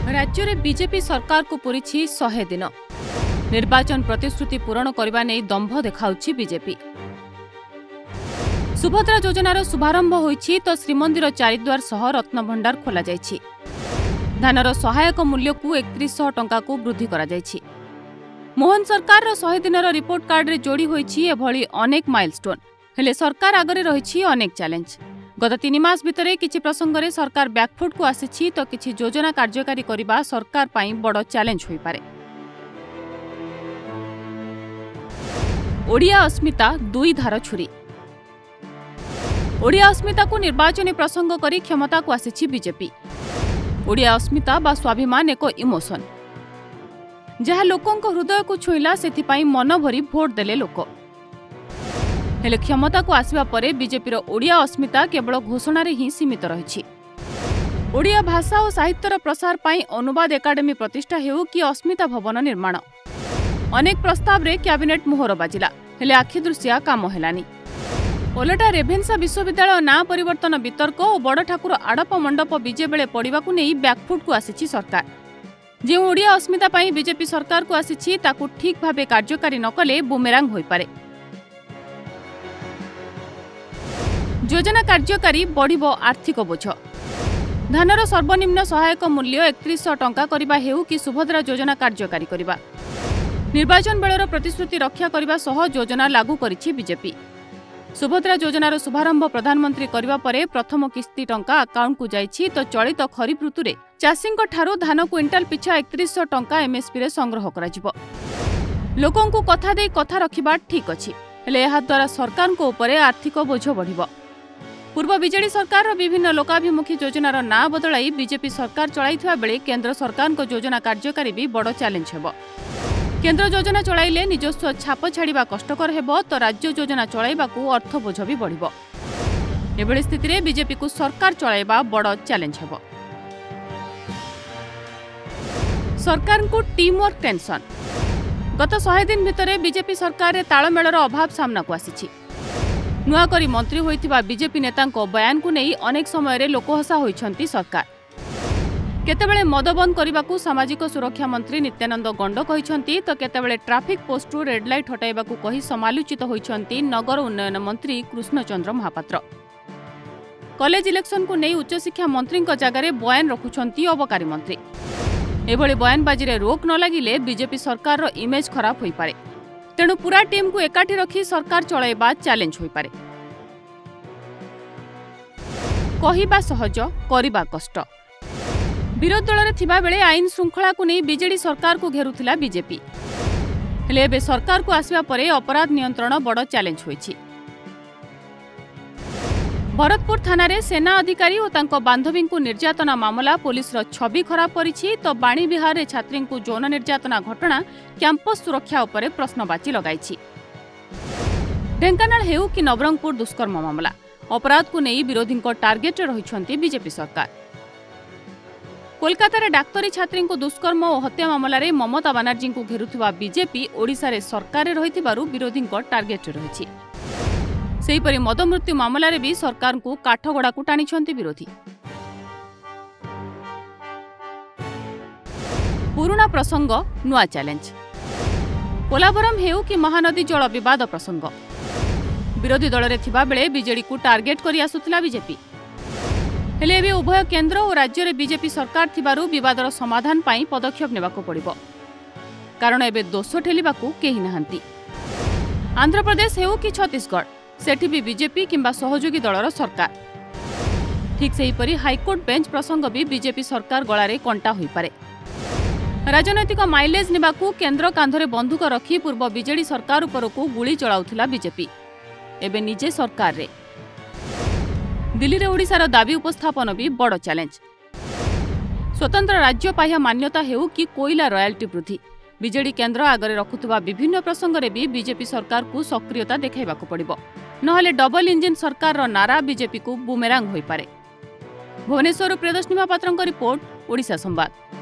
राज्य में बीजेपी सरकार को पूरी 100 दिन निर्वाचन प्रतिश्रुति पूरण करने नहीं दंभ देखाउछि बीजेपी। सुभद्रा योजनार शुभारंभ होइछि तो श्रीमंदिर चारिद्वार सह रत्न भंडार खोल जाइछि। धानर सहायक मूल्य को 3100 टंका को वृद्धि करा जाइछि। मोहन सरकार 100 दिनर रिपोर्ट कार्ड रे जोड़ी होइछि एभली अनेक माइलस्टोन। हेले सरकार आगरे रहिछि अनेक चैलेंज। गत 3 मास भितरे किछि प्रसंगरे सरकार बैकफुट को आसिछि तो किछि योजना कार्यकारी करिबा सरकार पाई बड़ चैलेंज होई पारे। ओडिया अस्मिता दुई धार छुरी। ओडिया अस्मिता को निर्वाचनी प्रसंग करी क्षमता को आसिछि बीजेपी। ओडिया अस्मिता बा स्वाभिमान एक इमोशन जहाँ लोकंक हृदय को छुईला सेथिपाई मन भरी भोट देले लोक। हेले क्षमता को आसिबा परे बीजेपीर ओडिया अस्मिता केवल घोषणा रे ही सीमित रहिछि। ओडिया भाषा और साहित्यर प्रसार पाई अनुवाद एकाडेमी प्रतिष्ठा हेउ कि अस्मिता भवन निर्माण अनेक प्रस्ताव रे कैबिनेट मोहर बाजिला हेले आखि दृश्या काम हेलानी। ओलटा रेभेन्सा विश्वविद्यालय ना परिवर्तन वितर्क और बड़ ठाकुर आड़प मंडप विजे बेले पड़िबा को नहीं बैकफुट को आसिछि सरकार। जो ओडिया अस्मिता पाई बीजेपी सरकार को आसिछि ताकू ठीक भाबे कार्यकारी नकले बुमेरांग होई पारे। योजना कार्यकारी बढ़िबो आर्थिक बोझ। धानर सर्वनिम्न सहायक मूल्य 3100 टंका करिबा हेउ कि सुभद्रा योजना कार्यकारी करिबा। निर्वाचन बेलर प्रतिश्रुति रक्षा करिबा सह योजना लागू करिछि बीजेपी। सुभद्रा योजनार शुभारंभ प्रधानमंत्री करबा परे प्रथम किस्ती टंका अकाउंट को जाइछि तो चलित खरीफ ऋतु रे चाषींक ठारू धान क्विंटाल पिछा 3100 टंका एमएसपी रे संग्रह कराजिबो। लोकंकु कथा देई कथा रखिबा ठीक अछि हेले एहा द्वारा सरकार को ऊपर आर्थिक बोझ बढ़िबो। पूर्व बीजेडी सरकार विभिन्न लोकाभिमुखी योजनार ना बदलाई बीजेपी सरकार चलाइथिबा बेले केंद्र सरकार को योजना कार्यकारी भी बड़ चैलेंज हेबो। केंद्र योजना चलाइले निजस्व छाप छाड़िबा कष्टकर हेबो तो राज्य योजना चलाइबा को अर्थ बोझ भी बढ़िबो। एभली स्थिति रे बीजेपी को सरकार चलाइबा बड़ चैलेंज हेबो। सरकार को टीम वर्क टेंशन। गत 100 दिन भितरे बीजेपी सरकार रे तालमेलर अभाव सामना को आसिछि। नुआ करी मंत्री होइथिबा बीजेपी नेतांको बयान को नहीं अनेक समय रे लोकहसा होइछंती सरकार। केतेबेले मद बंद करबाकू सामाजिक सुरक्षा मंत्री नित्यानंद गंड कहिछंती तो केतेबेले ट्रैफिक पोस्टरू रेड लाइट हटाइबाकू कही समालोचित होइछंती नगर उन्नयन मंत्री कृष्णचंद्र महापात्र। कॉलेज इलेक्शन को नहीं उच्च शिक्षा मंत्री जगह रे बयान रखुछंती अबकारी मंत्री। एभली बयानबाजी रे रोक न लागिले बीजेपी सरकार रो इमेज खराब होई पारे। तेणु पूरा टीम को एकाठी रखी सरकार चलाइबा चैलेंज होई पारे। कहिबा सहज करिबा कष्ट। विरोधी दल रे थिबा बेले आईन श्रृंखला को नहीं बीजेडी सरकार को घेरुथिला बीजेपी। हेले एबे सरकार को आसिबा परे अपराध नियंत्रण बड़ चैलेंज होईछि। भरतपुर थाना रे सेना अधिकारी और तांको बांधवी को निर्यातना मामला पुलिस रो छवि खराब करिछि तो बाणी बिहार रे छात्री को यौन निर्यातना घटना कैंपस सुरक्षा उपरे प्रश्नवाची लगाइछि। ढेंकानाल हेउ कि नवरंगपुर दुष्कर्म मामला अपराध को नहीं विरोधी टार्गेट रहिछंती बीजेपी सरकार। कोलकाता रे डाक्तरी छात्री को दुष्कर्म और हत्या मामला रे ममता बनर्जी को घेरुथिबा बीजेपी ओडिशा रे सरकार रे रहिथिबारु विरोधी टार्गेट रहिछि। सेहीपरि मद मृत्यु मामला रे भी सरकार को काठगड़ा को टाणिछंती विरोधी। पुराना प्रसंग नुआ चैलेंज। पोलावरम हेउ कि महानदी जल विवाद प्रसंग विरोधी दल रे थिबा बेले बीजेडी को टार्गेट करी आसुथिला बीजेपी। हेले एबे उभय केंद्र और राज्य रे बीजेपी सरकार थिबारु विवादर समाधान पाई पदक्षेप नेबाको पड़िबो कारण एबे दोष ठेलिबाकू केही नाहांती। आंध्र प्रदेश हेउ कि छत्तीसगढ़ सेठी भी बीजेपी किंबा सहयोगी दलर सरकार। ठीक सेहीपरि हाईकोर्ट बेंच प्रसंग भी बीजेपी सरकार गଳାରେ कंटा होई पारे। राजनैतिक माइलेज नेबाकू केंद्र कांधरे बंधुक रखी पूर्व बीजेडी सरकार उपरकू गुली चलाउथिला बीजेपी। एबे निजे सरकार रे दिल्ली रे ओडिशार दाबी उपस्थापन भी बड़ चैलेंज। स्वतंत्र राज्य पाह्या मान्यता हेउ कि कोयला रॉयल्टी वृद्धि बीजेडी केंद्र आगरे रखुथुबा विभिन्न प्रसंग रे भी बीजेपी सरकार को सक्रियता देखाइबाकू पड़िबो नहले डबल इंजिन सरकार रो नारा बीजेपी को बुमेरांग होई पारे। भुवनेश्वर प्रियदर्शनी महापात्रଙ୍କ रिपोर्ट ओडिशा संवाद।